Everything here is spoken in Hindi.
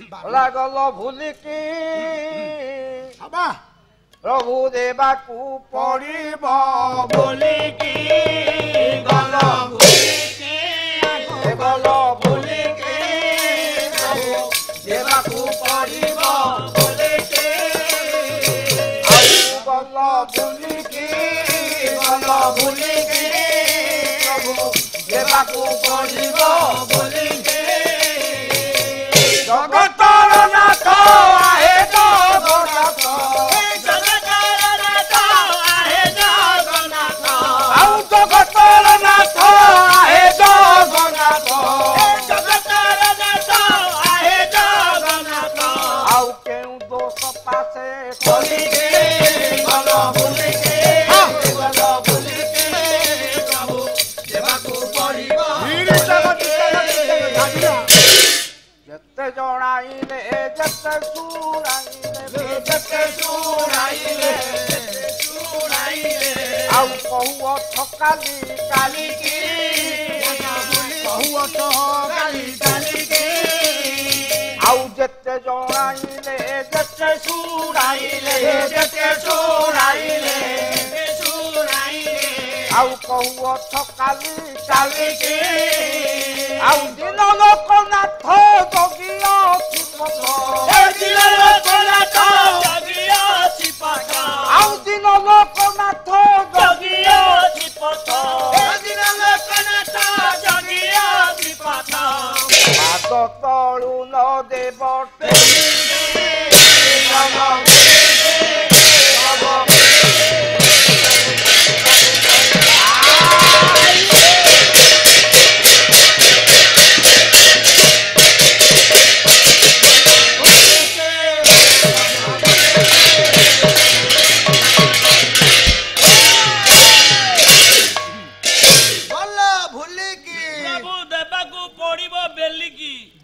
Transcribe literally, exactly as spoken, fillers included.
गल भूलिकी प्रभु देवाकू पड़िब बोलिकी गल भूलिकी गल भूलिकी प्रभु देवाकू पड़िब बोलिकी गल भूलिकी गल भूलिकी प्रभु देवाकू पड़िब बोलिकी जगतर नाथ आहे जगन्नाथ जते जणाइले जते सुराइले जते सुराइले सुराइले आउ कहू ठकाली काली की कहू तो काली काली की आउ जते जणाइले जते सुराइले जते सुराइले सुराइले आउ कहू ठकाली काली की आउ दिन लोकनाथ जगिया छिपथ दिल लोकनाथ जगिया छिपथ आउ दिन लोकनाथ जगिया छिपथ दिल लोकनाथ जगिया छिपथ पाद तळु न देव प्रभु देवाकू पड़िब बेलिकी